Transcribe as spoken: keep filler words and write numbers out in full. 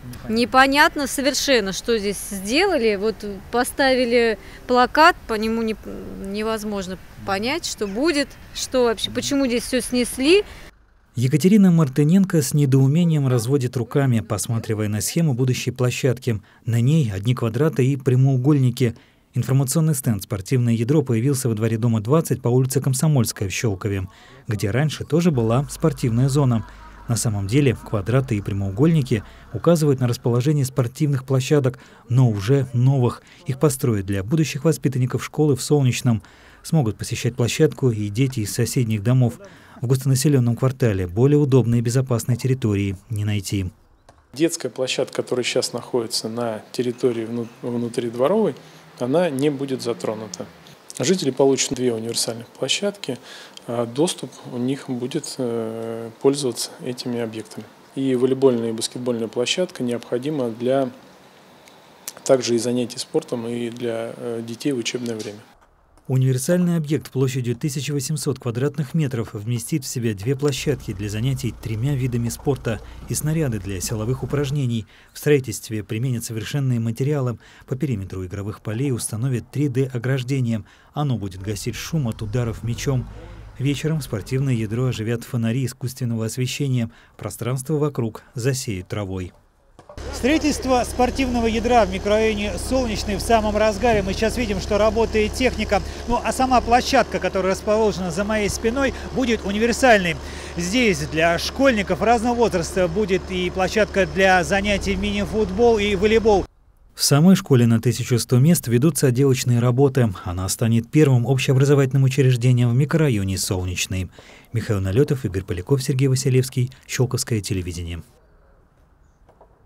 Непонятно совершенно, что здесь сделали. Вот поставили плакат, по нему не, невозможно понять, что будет, что вообще, почему здесь все снесли. Екатерина Мартыненко с недоумением разводит руками, посматривая на схему будущей площадки. На ней одни квадраты и прямоугольники. Информационный стенд «Спортивное ядро» появился во дворе дома двадцать по улице Комсомольская в Щелкове, где раньше тоже была спортивная зона. На самом деле квадраты и прямоугольники указывают на расположение спортивных площадок, но уже новых. Их построят для будущих воспитанников школы в Солнечном. Смогут посещать площадку и дети из соседних домов. В густонаселенном квартале более удобной и безопасной территории не найти. Детская площадка, которая сейчас находится на территории внутридворовой, она не будет затронута. Жители получат две универсальных площадки, а доступ у них будет пользоваться этими объектами. И волейбольная и баскетбольная площадка необходима для также и занятий спортом, и для детей в учебное время. Универсальный объект площадью тысяча восемьсот квадратных метров вместит в себя две площадки для занятий тремя видами спорта и снаряды для силовых упражнений. В строительстве применят совершенные материалы. По периметру игровых полей установят три дэ ограждение. Оно будет гасить шум от ударов мячом. Вечером спортивное ядро оживят фонари искусственного освещения. Пространство вокруг засеют травой. Строительство спортивного ядра в микрорайоне Солнечный в самом разгаре. Мы сейчас видим, что работает техника. Ну а сама площадка, которая расположена за моей спиной, будет универсальной. Здесь для школьников разного возраста будет и площадка для занятий мини-футбол и волейбол. В самой школе на тысячу сто мест ведутся отделочные работы. Она станет первым общеобразовательным учреждением в микрорайоне Солнечный. Михаил Налетов, Игорь Поляков, Сергей Василевский. Щелковское телевидение.